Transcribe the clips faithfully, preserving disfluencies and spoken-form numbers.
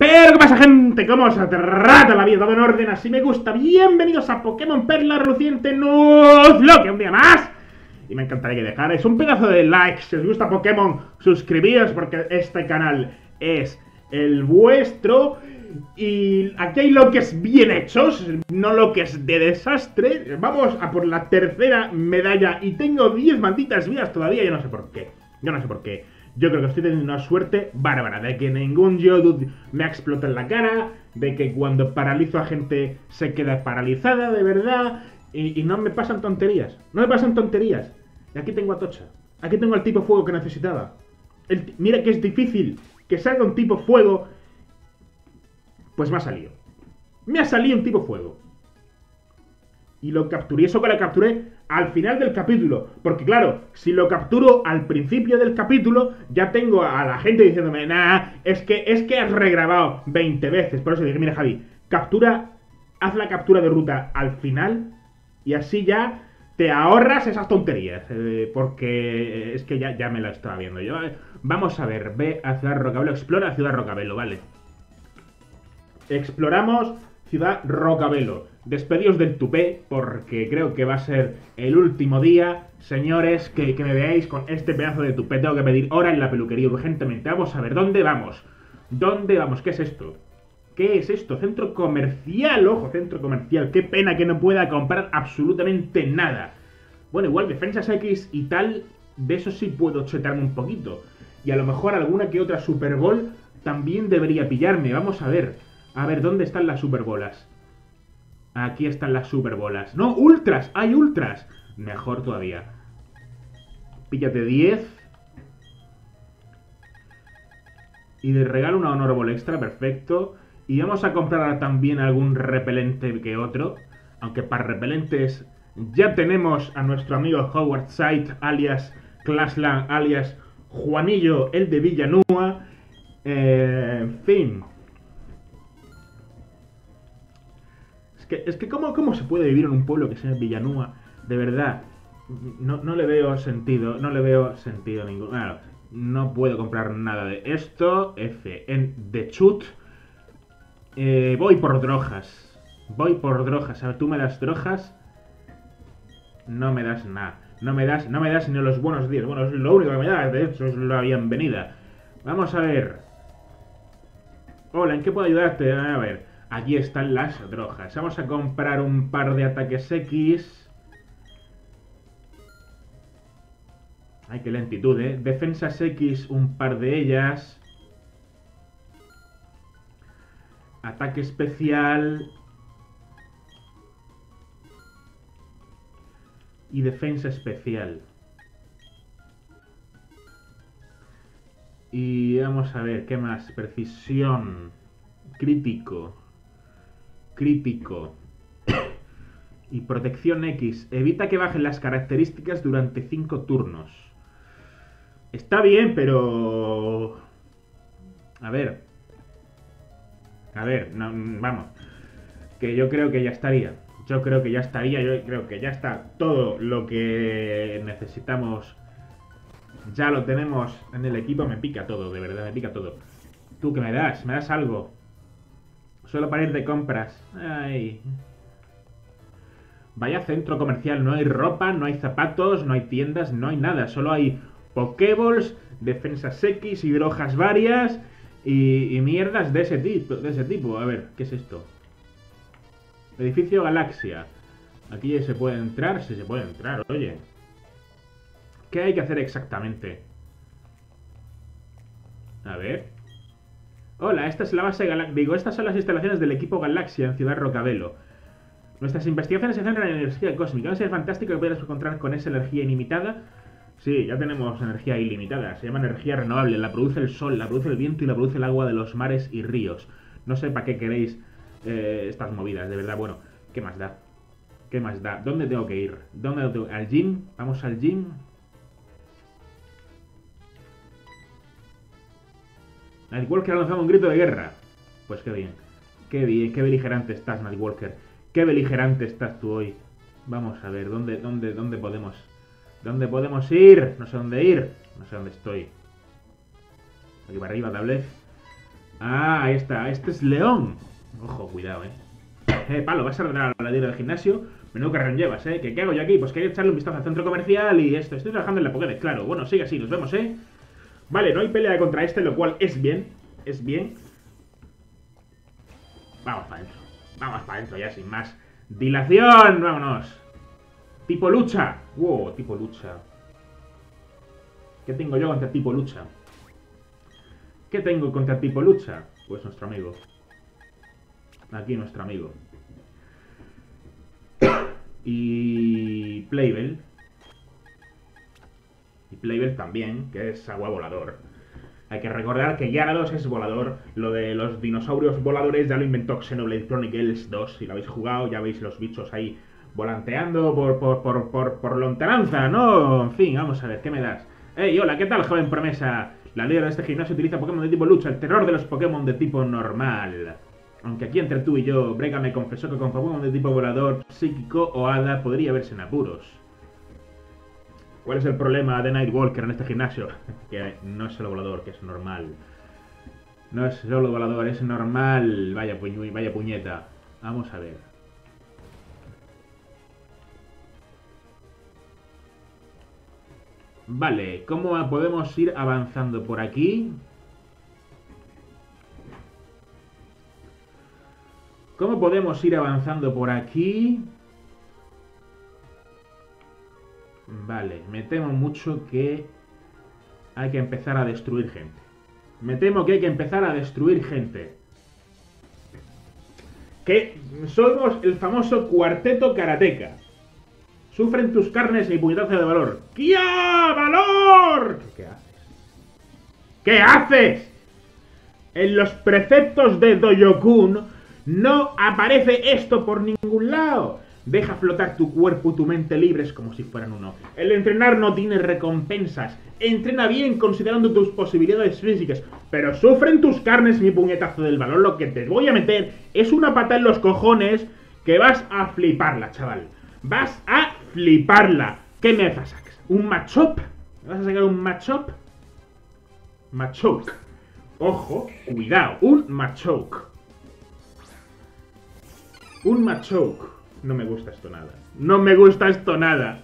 Pero ¿qué pasa, gente? ¿Cómo se trata la vida? ¿Todo en orden? Así me gusta. Bienvenidos a Pokémon Perla Reluciente Nuzlocke, un día más. Y me encantaría que dejarais un pedazo de like. Si os gusta Pokémon, suscribíos porque este canal es el vuestro. Y aquí hay loques bien hechos, no loques de desastre. Vamos a por la tercera medalla y tengo diez malditas vidas todavía. Yo no sé por qué. Yo no sé por qué. Yo creo que estoy teniendo una suerte bárbara de que ningún Geodude me ha explotado en la cara, de que cuando paralizo a gente se queda paralizada de verdad, y, y no me pasan tonterías, no me pasan tonterías. Y aquí tengo a Tocha, aquí tengo el tipo fuego que necesitaba. El, mira que es difícil que salga un tipo fuego, pues me ha salido. Me ha salido un tipo fuego. Y lo capturé, eso que lo capturé al final del capítulo. Porque claro, si lo capturo al principio del capítulo, ya tengo a la gente diciéndome, nah, es que, es que has regrabado veinte veces. Por eso dije, mira Javi, captura, haz la captura de ruta al final y así ya te ahorras esas tonterías. Eh, porque es que ya, ya me la estaba viendo yo. Vamos a ver, ve a Ciudad Rocabelo, explora Ciudad Rocabelo, vale. Exploramos Ciudad Rocabelo. Despedidos del tupé, porque creo que va a ser el último día, señores, que, que me veáis con este pedazo de tupé. Tengo que pedir hora en la peluquería urgentemente. Vamos a ver, ¿dónde vamos? ¿Dónde vamos? ¿Qué es esto? ¿Qué es esto? Centro comercial, ojo, centro comercial. Qué pena que no pueda comprar absolutamente nada. Bueno, igual defensas X y tal, de eso sí puedo chetarme un poquito. Y a lo mejor alguna que otra Super Bowl también debería pillarme. Vamos a ver. A ver, ¿dónde están las Super Bolas? Aquí están las Super Bolas. ¡No! ¡Ultras! ¡Hay ultras! Mejor todavía. Píllate diez. Y de regalo una Honor Ball extra, perfecto. Y vamos a comprar también algún repelente que otro. Aunque para repelentes ya tenemos a nuestro amigo Howard Sight, alias Clashland, alias Juanillo, el de Villanúa. Eh, en fin. Es que, es que ¿cómo, ¿cómo se puede vivir en un pueblo que sea Villanúa? De verdad, no, no le veo sentido, no le veo sentido ninguno. Claro, no puedo comprar nada de esto. F en The Chut. Eh, voy por drogas. Voy por drogas. A ver, ¿tú me das drogas? No me das nada. No me das, no me das ni los buenos días. Bueno, es lo único que me das, de hecho, es la bienvenida. Vamos a ver. Hola, ¿en qué puedo ayudarte? A ver. Aquí están las drogas. Vamos a comprar un par de ataques X. Ay, qué lentitud, ¿eh? Defensas X, un par de ellas. Ataque especial. Y defensa especial. Y vamos a ver, ¿qué más? Precisión. Crítico. Crítico. Y protección X. Evita que bajen las características durante cinco turnos. Está bien, pero... A ver. A ver, no, vamos. Que yo creo que ya estaría. Yo creo que ya estaría. Yo creo que ya está todo lo que necesitamos. Ya lo tenemos en el equipo. Me pica todo, de verdad, me pica todo. ¿Tú qué me das? ¿Me das algo? Solo para ir de compras. Ay. Vaya centro comercial. No hay ropa, no hay zapatos, no hay tiendas, no hay nada. Solo hay Pokéballs, defensas X y drogas varias y, y mierdas de ese tipo. De ese tipo. A ver, ¿qué es esto? Edificio Galaxia. Aquí se puede entrar. Sí, se puede entrar, oye. ¿Qué hay que hacer exactamente? A ver. Hola, esta es la base Galaxia. Digo, estas son las instalaciones del equipo Galaxia en Ciudad Rocabelo. Nuestras investigaciones se centran en energía cósmica. Va a ser fantástico que puedas encontrar con esa energía ilimitada. Sí, ya tenemos energía ilimitada. Se llama energía renovable. La produce el sol, la produce el viento y la produce el agua de los mares y ríos. No sé para qué queréis eh, estas movidas, de verdad. Bueno, ¿qué más da? ¿Qué más da? ¿Dónde tengo que ir? ¿Dónde tengo que ir? ¿Al gym? ¿Vamos al gym? Nightwalker ha lanzado un grito de guerra. Pues qué bien. Qué bien, qué beligerante estás, Nightwalker. Qué beligerante estás tú hoy. Vamos a ver, ¿dónde, dónde, dónde podemos? ¿Dónde podemos ir? No sé dónde ir. No sé dónde estoy. Aquí para arriba, tal vez. Ah, ahí está. Este es León. Ojo, cuidado, eh. Eh, palo, vas a ordenar a la líder del gimnasio. Menudo carrón llevas, eh. ¿Qué, ¿Qué hago yo aquí? Pues que hay que echarle un vistazo al centro comercial y esto. Estoy trabajando en la Pokédex, claro. Bueno, sigue así, nos vemos, eh. Vale, no hay pelea contra este, lo cual es bien. Es bien. Vamos para adentro. Vamos para adentro ya, sin más dilación. Vámonos. Tipo lucha. Wow, tipo lucha. ¿Qué tengo yo contra tipo lucha? ¿Qué tengo contra tipo lucha? Pues nuestro amigo. Aquí nuestro amigo. Y Playvel. Y Playvel también, que es agua volador. Hay que recordar que Gyarados es volador. Lo de los dinosaurios voladores ya lo inventó Xenoblade Chronicles dos. Si lo habéis jugado, ya veis los bichos ahí volanteando por, por, por, por, por lontananza, ¿no? En fin, vamos a ver, ¿qué me das? Hey, hola, ¿qué tal, joven promesa? La líder de este gimnasio utiliza Pokémon de tipo lucha, el terror de los Pokémon de tipo normal. Aunque aquí entre tú y yo, Brega me confesó que con Pokémon de tipo volador, psíquico o hada podría verse en apuros. ¿Cuál es el problema de Nightwalker en este gimnasio? Que no es solo volador, que es normal. No es solo volador, es normal. Vaya, puñu vaya puñeta. Vamos a ver. Vale, ¿cómo podemos ir avanzando por aquí? ¿Cómo podemos ir avanzando por aquí? Vale, me temo mucho que hay que empezar a destruir gente. Me temo que hay que empezar a destruir gente. Que somos el famoso cuarteto karateca. Sufren tus carnes y puñetazo de valor. ¡Kia! ¡Valor! ¿Qué haces? ¿Qué haces? En los preceptos de Doyokun no aparece esto por ningún lado. Deja flotar tu cuerpo y tu mente libres como si fueran uno. El entrenar no tiene recompensas. Entrena bien considerando tus posibilidades físicas. Pero sufren tus carnes mi puñetazo del valor. Lo que te voy a meter es una pata en los cojones que vas a fliparla, chaval. Vas a fliparla. ¿Qué me sacas? ¿Un Machop? ¿Me vas a sacar un Machop? Machoke. Ojo, cuidado. Un Machoke. Un Machoke. No me gusta esto nada. No me gusta esto nada.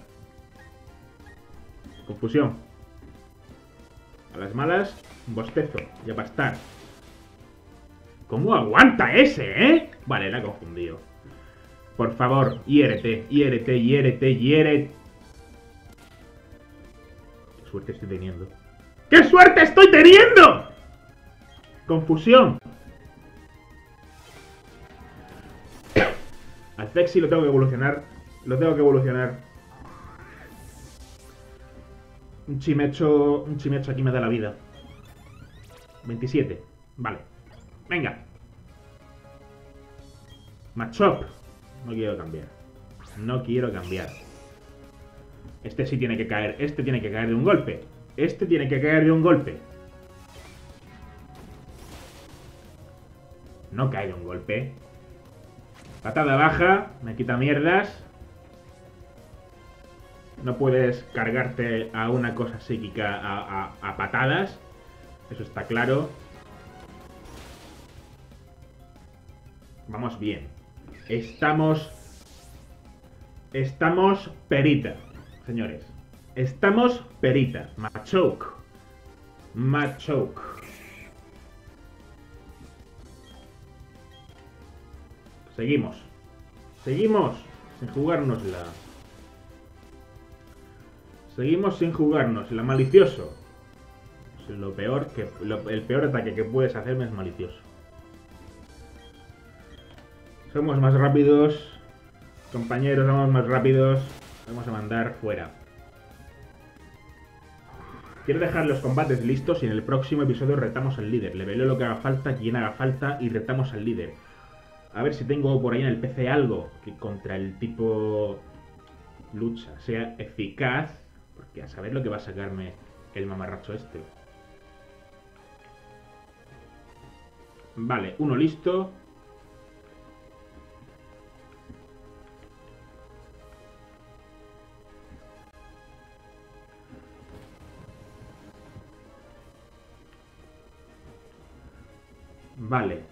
Confusión. A las malas, un bostezo. Ya va a estar. ¿Cómo aguanta ese, eh? Vale, la he confundido. Por favor, hiérete, hiérete, hiérete, hiérete. Qué suerte estoy teniendo. ¡Qué suerte estoy teniendo! Confusión. Al Fexi lo tengo que evolucionar. Lo tengo que evolucionar. Un chimecho. Un chimecho aquí me da la vida. veintisiete. Vale. Venga. Machop. No quiero cambiar. No quiero cambiar. Este sí tiene que caer. Este tiene que caer de un golpe. Este tiene que caer de un golpe. No cae de un golpe. Patada baja, me quita mierdas. No puedes cargarte a una cosa psíquica a, a, a patadas. Eso está claro. Vamos bien. Estamos... Estamos perita, señores. Estamos perita. Machoke. Machoke. Seguimos. Seguimos sin jugárnosla. Seguimos sin jugárnosla. Malicioso. Es lo peor que, lo, el peor ataque que puedes hacerme es malicioso. Somos más rápidos. Compañeros, somos más rápidos. Vamos a mandar fuera. Quiero dejar los combates listos y en el próximo episodio retamos al líder. Le veleo lo que haga falta, quien haga falta y retamos al líder. A ver si tengo por ahí en el P C algo que contra el tipo lucha sea eficaz. Porque a saber lo que va a sacarme el mamarracho este. Vale, uno listo. Vale.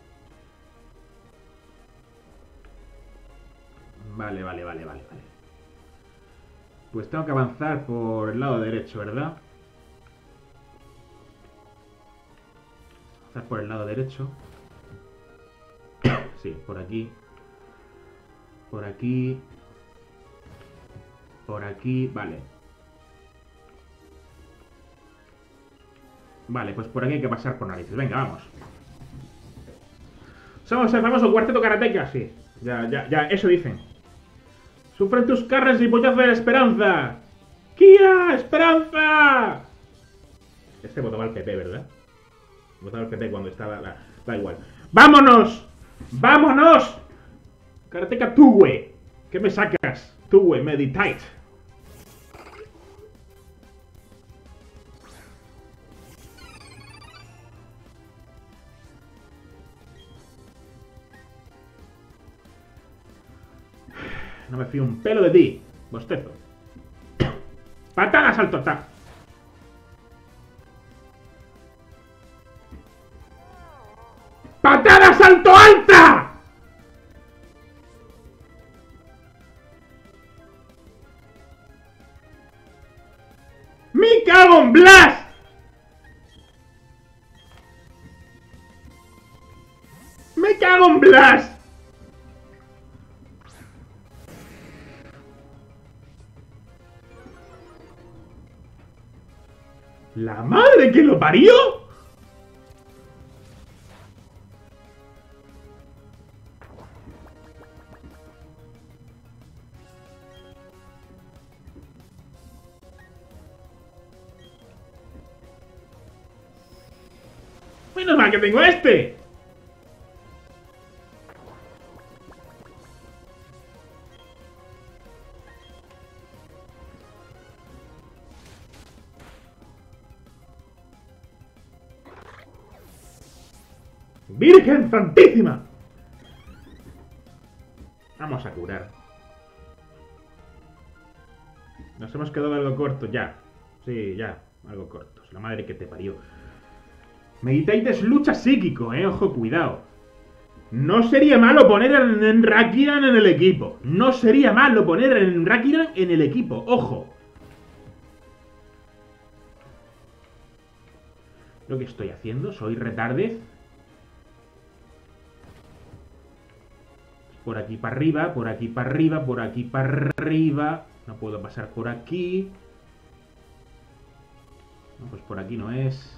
Vale, vale, vale, vale, vale. Pues tengo que avanzar por el lado derecho, ¿verdad? Avanzar por el lado derecho. Sí, por aquí. Por aquí. Por aquí, vale. Vale, pues por aquí hay que pasar por narices. Venga, vamos. Somos el famoso cuarteto karateca, sí. Ya, ya, ya, eso dicen. Sufren tus carnes y pollazo de la esperanza. ¡Kia! ¡Esperanza! Este votaba al P P, ¿verdad? Votaba al P P cuando estaba... Da, da igual. ¡Vámonos! ¡Vámonos! Karateka Tuwe. ¿Qué me sacas? Tuwe, meditate. No me fío un pelo de ti, bostezo. ¡Patada, salto, está! ¡Patada, salto alta! ¡Me cago en Blas! ¡Me cago en Blas! ¡La madre que lo parió! Menos mal que tengo este. ¡Virgen Santísima! Vamos a curar. Nos hemos quedado algo cortos ya. Sí, ya, algo cortos. La madre que te parió. Meditate es lucha psíquico, eh. Ojo, cuidado. No sería malo poner en, en Rakiran en el equipo. No sería malo poner en Rakiran en el equipo. Ojo. Lo que estoy haciendo, soy retardez. Por aquí para arriba, por aquí para arriba, por aquí para arriba. No puedo pasar por aquí. No, pues por aquí no es.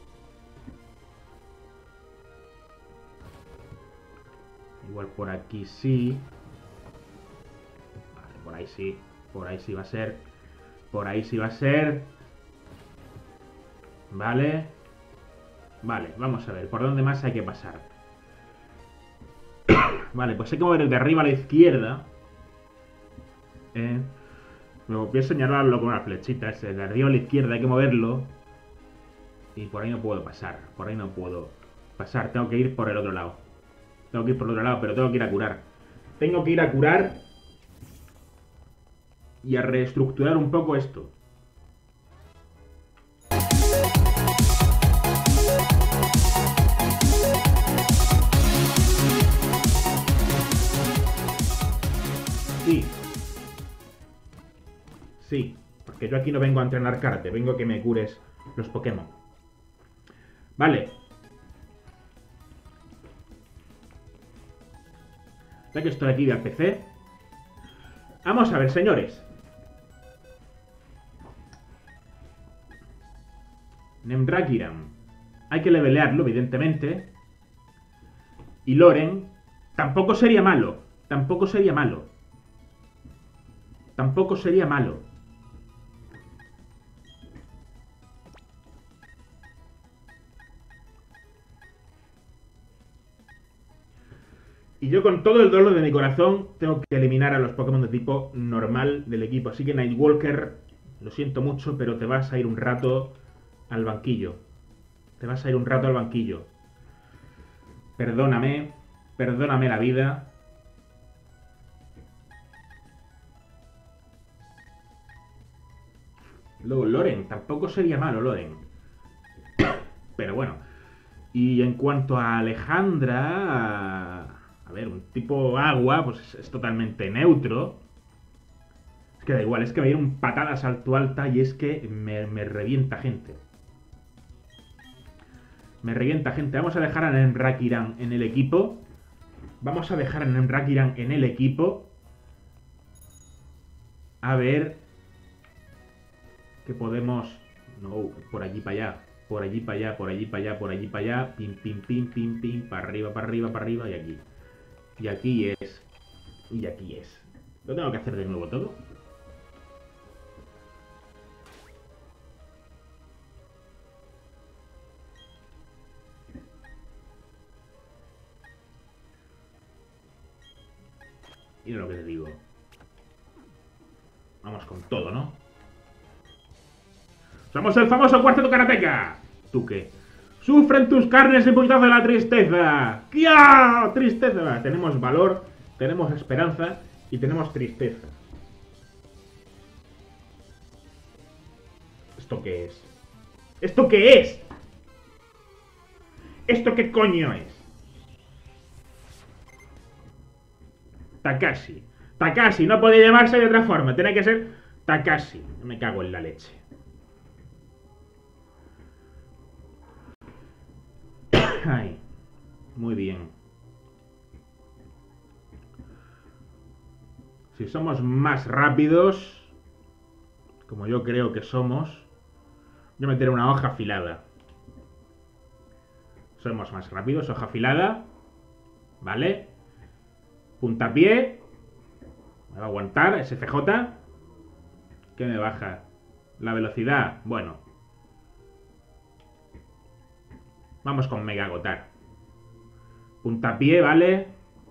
Igual por aquí sí. Vale, por ahí sí. Por ahí sí va a ser. Por ahí sí va a ser. Vale. Vale, vamos a ver. ¿Por dónde más hay que pasar? Vale, pues hay que mover de arriba a la izquierda. Eh. Luego voy a señalarlo con una flechita. Ese de arriba a la izquierda hay que moverlo. Y por ahí no puedo pasar. Por ahí no puedo pasar. Tengo que ir por el otro lado. Tengo que ir por el otro lado, pero tengo que ir a curar. Tengo que ir a curar. Y a reestructurar un poco esto. Sí. Sí. Porque yo aquí no vengo a entrenar karate. Vengo a que me cures los Pokémon. Vale. Ya que estoy aquí del P C. Vamos a ver, señores. Nemdrakiran. Hay que levelearlo, evidentemente. Y Loren. Tampoco sería malo. Tampoco sería malo. Tampoco sería malo. Y yo con todo el dolor de mi corazón tengo que eliminar a los Pokémon de tipo normal del equipo. Así que Nightwalker, lo siento mucho, pero te vas a ir un rato al banquillo. Te vas a ir un rato al banquillo. Perdóname, perdóname la vida. Luego Loren, tampoco sería malo Loren. Pero bueno, Y en cuanto a Alejandra... A ver, un tipo agua, pues es, es totalmente neutro. Es que da igual, es que me dieron patada salto alta y es que me, me revienta gente. Me revienta gente. Vamos a dejar a Nemrakiran en el equipo. Vamos a dejar a Nemrakiran en el equipo. A ver... ¿Qué podemos...? No, por allí para allá. Por allí para allá, por allí para allá, por allí para allá. Pim, pim, pim, pim, pim. Para arriba, para arriba, para arriba y aquí. Y aquí es. Y aquí es. ¿Lo tengo que hacer de nuevo todo? Mira lo que te digo. Vamos con todo, ¿no? ¡Somos el famoso Cuarteto Karateka! ¿Tú qué? ¡Sufren tus carnes el puñetazo de la tristeza! ¡Kia! ¡Tristeza! Tenemos valor, tenemos esperanza y tenemos tristeza. ¿Esto qué es? ¿Esto qué es? ¿Esto qué coño es? Takashi. Takashi, no puede llamarse de otra forma. Tiene que ser Takashi. Me cago en la leche. Ay, muy bien. Si somos más rápidos, como yo creo que somos, yo meteré una hoja afilada. Somos más rápidos, hoja afilada. ¿Vale? Puntapié. Me va a aguantar, S F J. ¿Qué me baja? La velocidad, bueno. Vamos con Mega Agotar. Puntapié, ¿vale?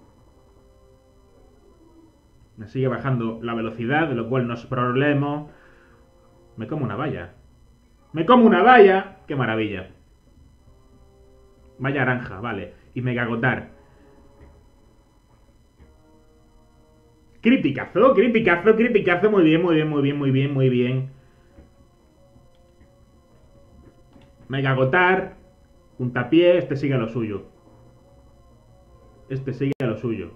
Me sigue bajando la velocidad, de lo cual no es problema. Me como una valla. ¡Me como una valla! ¡Qué maravilla! Valla naranja, vale. Y Mega Agotar. Criticazo, criticazo, criticazo. Muy bien, muy bien, muy bien, muy bien, muy bien. Mega Agotar. Puntapié, este sigue a lo suyo. Este sigue a lo suyo.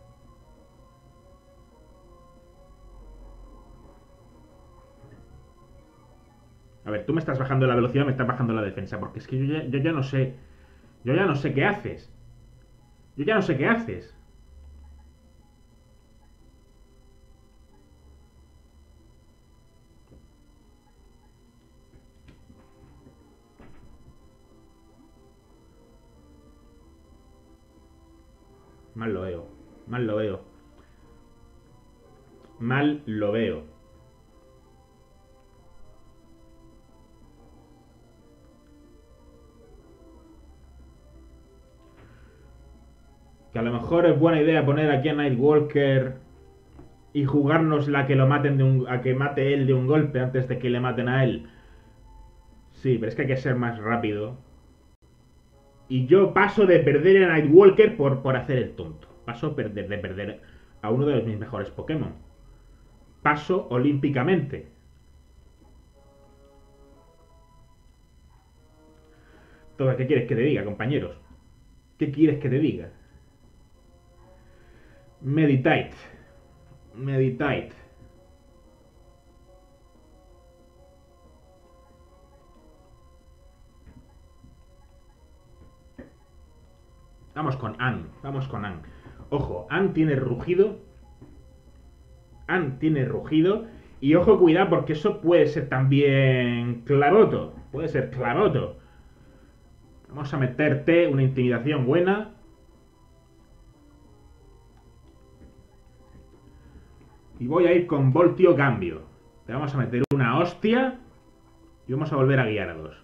A ver, tú me estás bajando la velocidad, me estás bajando la defensa. Porque es que yo ya, yo ya no sé. Yo ya no sé qué haces. Yo ya no sé qué haces. Mal lo veo. Mal lo veo. Mal lo veo. Que a lo mejor es buena idea poner aquí a Nightwalker y jugarnos la que lo maten de un, a que mate él de un golpe antes de que le maten a él. Sí, pero es que hay que ser más rápido. Y yo paso de perder a Nightwalker por, por hacer el tonto. Paso de perder, de perder a uno de mis mejores Pokémon. Paso olímpicamente. Todo, ¿qué quieres que te diga, compañeros? ¿Qué quieres que te diga? Meditate. Meditate. Vamos con Ann. Vamos con Ann. Ojo, Ann tiene rugido. Ann tiene rugido. Y ojo, cuidado, porque eso puede ser también claroto. Puede ser claroto. Vamos a meterte una intimidación buena. Y voy a ir con Voltio Cambio. Te vamos a meter una hostia. Y vamos a volver a guiar a dos.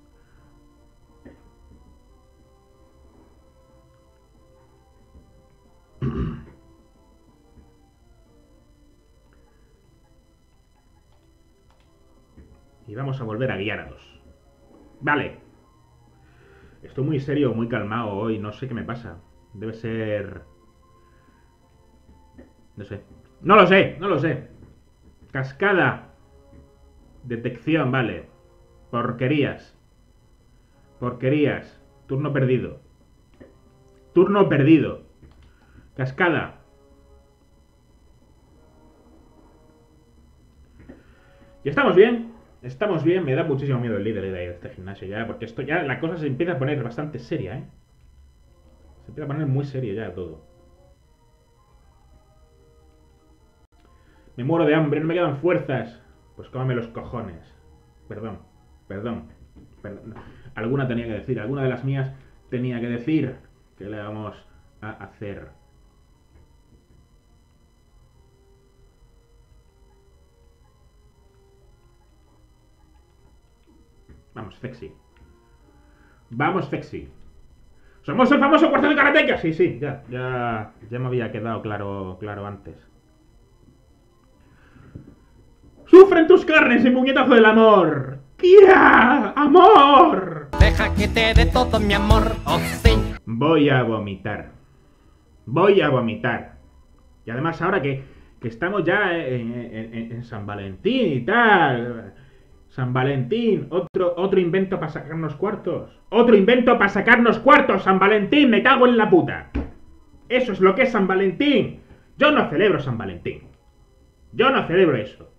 Y vamos a volver a guiar a dos. Vale. Estoy muy serio, muy calmado hoy. No sé qué me pasa. Debe ser... No sé. No lo sé, no lo sé. Cascada. Detección, vale. Porquerías. Porquerías. Turno perdido. Turno perdido. Cascada. Y estamos bien. Estamos bien. Me da muchísimo miedo el líder de este gimnasio ya. Porque esto ya, la cosa se empieza a poner bastante seria, ¿eh? Se empieza a poner muy serio ya todo. Me muero de hambre, no me quedan fuerzas. Pues cómame los cojones. Perdón, perdón, perdón. Alguna tenía que decir, alguna de las mías tenía que decir. ¿Qué le vamos a hacer? Vamos, sexy. Vamos, sexy. ¡Somos el famoso cuarto de Karateka! Sí, sí, ya, ya, ya me había quedado claro, claro antes. ¡Sufren tus carnes en puñetazo del amor! ¡Kia! ¡Amor! Deja que te dé todo mi amor, oh sí. Voy a vomitar. Voy a vomitar. Y además ahora que, que estamos ya en, en, en San Valentín y tal... San Valentín, otro, otro invento para sacarnos cuartos. Otro invento para sacarnos cuartos, San Valentín, me cago en la puta. Eso es lo que es San Valentín. Yo no celebro San Valentín. Yo no celebro eso.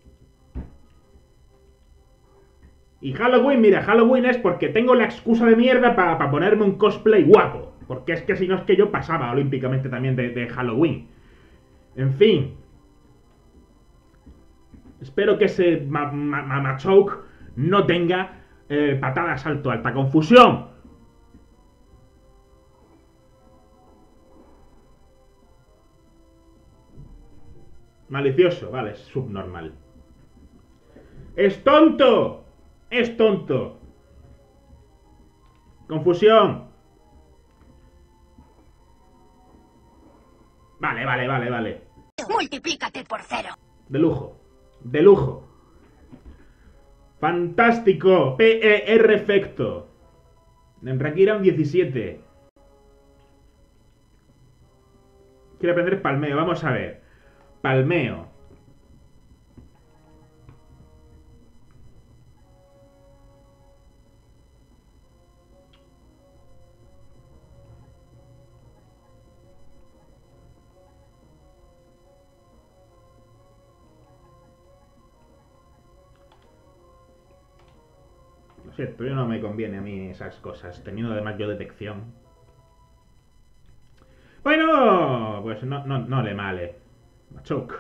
Y Halloween, mira, Halloween es porque tengo la excusa de mierda para pa ponerme un cosplay guapo. Porque es que si no es que yo pasaba olímpicamente también de, de Halloween. En fin. Espero que ese ma ma ma Machoke no tenga eh, patada salto alta. ¡Confusión! Malicioso, vale, es subnormal. ¡Es tonto! ¡Es tonto! ¡Confusión! Vale, vale, vale, vale. Multiplícate por cero. De lujo. De lujo. Fantástico. P E R efecto. En Rakira un diecisiete. Quiero aprender palmeo. Vamos a ver. Palmeo. Lo siento, yo no me conviene a mí esas cosas, teniendo además yo detección. Bueno, pues no, no, no le male. Machoke.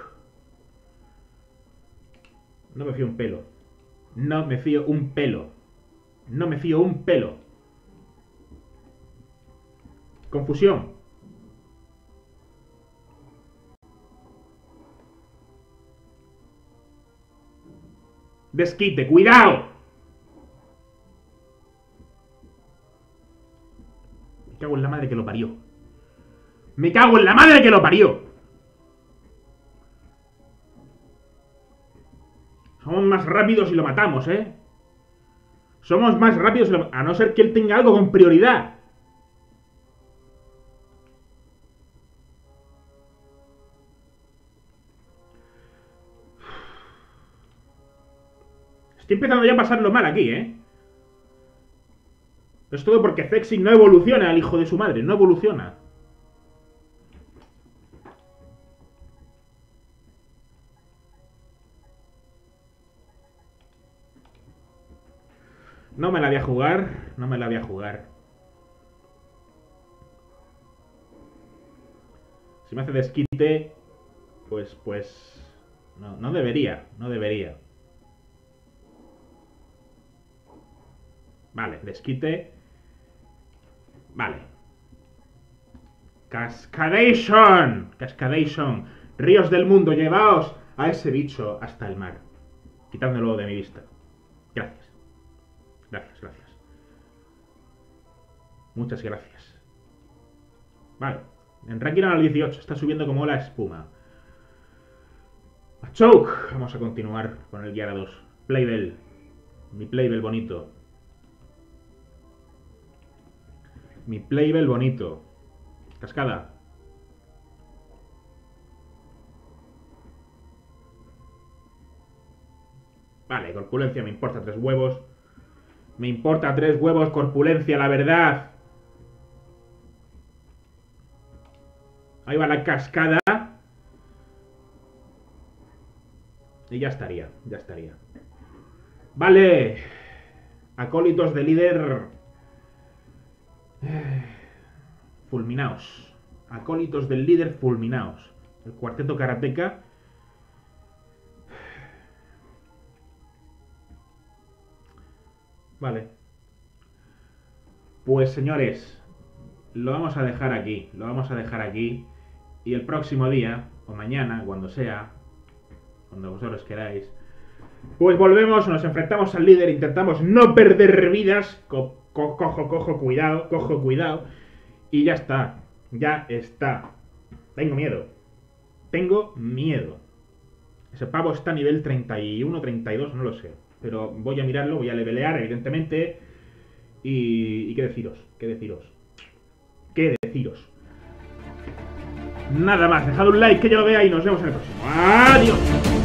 No me fío un pelo. No me fío un pelo. No me fío un pelo. Confusión. Desquite, cuidado. Me cago en la madre que lo parió. Me cago en la madre que lo parió. Somos más rápidos y lo matamos, ¿eh? Somos más rápidos y lo... a no ser que él tenga algo con prioridad. Estoy empezando ya a pasarlo mal aquí, ¿eh? Es todo porque Zexy no evoluciona al hijo de su madre. No evoluciona. No me la voy a jugar. No me la voy a jugar. Si me hace desquite... Pues, pues... No, no debería. No debería. Vale, desquite. Vale. Cascadation. Cascadation. Ríos del mundo, llevaos a ese bicho hasta el mar. Quitádmelo de mi vista. Gracias. Gracias, gracias. Muchas gracias. Vale. En ranking al dieciocho. Está subiendo como la espuma. Machoke. Vamos a continuar con el Gyarados. Playbell. Mi Playbell bonito. Mi Playbell bonito. Cascada. Vale, corpulencia me importa tres huevos. Me importa tres huevos, corpulencia, la verdad. Ahí va la cascada. Y ya estaría, ya estaría. Vale. Acólitos de líder. Fulminaos. Acólitos del líder fulminaos. El cuarteto karateka. Vale. Pues señores, lo vamos a dejar aquí. Lo vamos a dejar aquí. Y el próximo día, o mañana, cuando sea, cuando vosotros queráis, pues volvemos, nos enfrentamos al líder, intentamos no perder vidas. Co co cojo, cojo, cuidado, cojo, cuidado. Y ya está. Ya está. Tengo miedo. Tengo miedo. Ese pavo está a nivel treinta y uno, treinta y dos, no lo sé. Pero voy a mirarlo, voy a levelear, evidentemente. Y, y qué deciros, qué deciros. Qué deciros. Nada más, dejad un like que yo lo vea y nos vemos en el próximo. ¡Adiós!